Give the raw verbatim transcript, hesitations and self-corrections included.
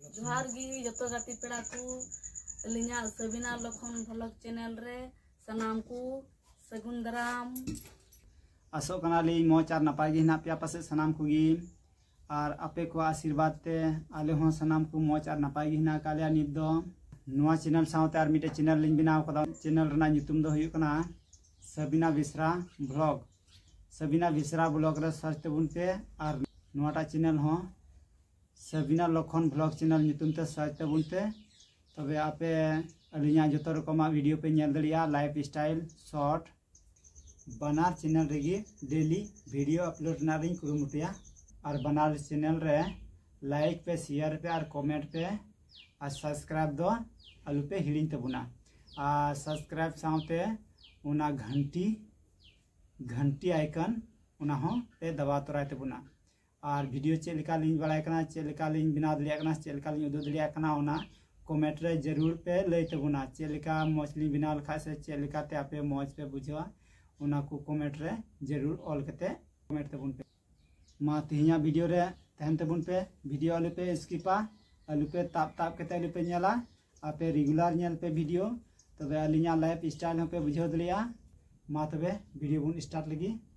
जोहार गी जतो गाती पेड़ा को अलिया सबिना लखन भ्लॉग चैनल रे सनाम को सगुन दाराम आसो कनाली मौज और नपाय गे हिना पे पासे सनाम कोगी और आपे को आशीर्वाद ते आले हो सनाम को मौज और नपाय गे हिना कालिया नित दो नुआ चैनल साउते आर मिटे चैनल लिंक बनाव कदा चैनल रना नितुम दो हुयु कना सबिना बेसरा ब्लॉग सबिना बेसरा ब्लॉग रे सर्च तबुन पे और नुआटा चैनल हो सबिना लखन ब्लॉग चैनल नितुम ते सर्च तबुन पे तबे आपे अलिया जतो रकमा वीडियो पे नेल दलिया लाइफ स्टाइल शॉर्ट बनार चैनल रेगी डेली वीडियो अपलोड नारिंग कुरुमुटिया और बनार चैनल रे लाइक पे शेयर पे और कमेंट पे और सब्सक्राइब दो आलू पे हिड़िंग तबुना और सब्सक्राइब साउते उना घंटी घंटी आइकन उना हो पे दबा तोराय तबुना और वीडियो चेलिका लिंक बड़ाय कना चेलिका लिंक बिना दलिया कना चेलिका लिंक उदु दलिया कना उना कमेंट रे जरूर पे लई तबुना चेलिका मछली बिना लखा से चेलिका ते आपे मौज पे बुझवा उना को कमेंट रे जरूर ऑल कते कमेंट तबुन पे मा तिहिया वीडियो रे तहन तबुन पे वीडियो आलू पे स्किपा आलू पे ताप ताप कते आलू पे नेला आपे रेगुलर नेल पे वीडियो तबे अलिया लाइफ स्टाइल पे बुझो दलिया मा तबे वीडियो बुन स्टार्ट लगी।